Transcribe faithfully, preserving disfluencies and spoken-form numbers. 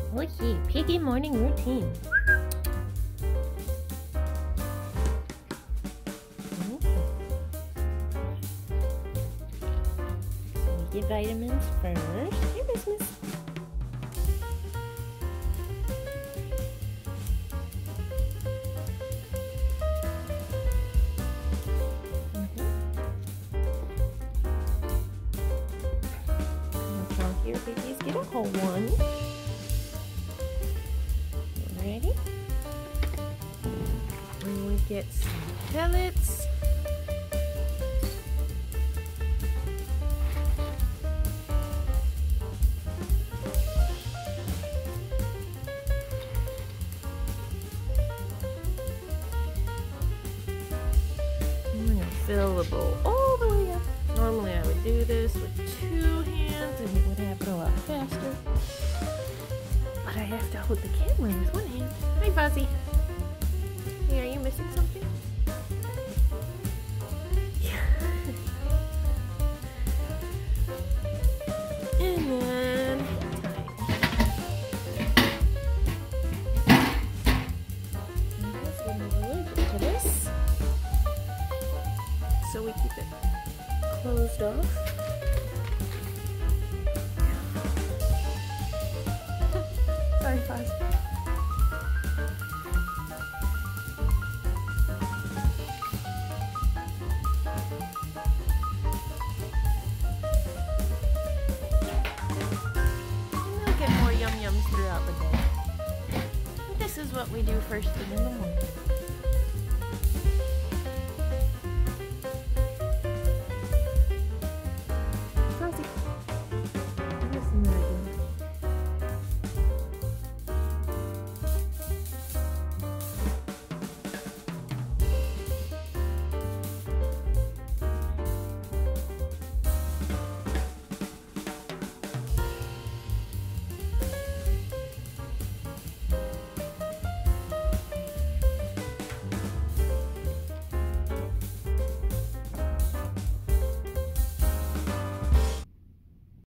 Okay, piggy morning routine. We get vitamins first. Here, Miss Miss. Here, piggies, get a whole one. Ready? And we get some pellets. I'm gonna fill the bowl all the way up. Normally I would do this with two hands and it would happen a lot faster. But I have to hold the camera with one hand. Hi, Fuzzy. Hey, are you missing something? Yeah. And then this one is a little bit to this. So we keep it closed off. Sorry, Fuzz. And we'll get more yum yums throughout the day. This is what we do first thing in the morning.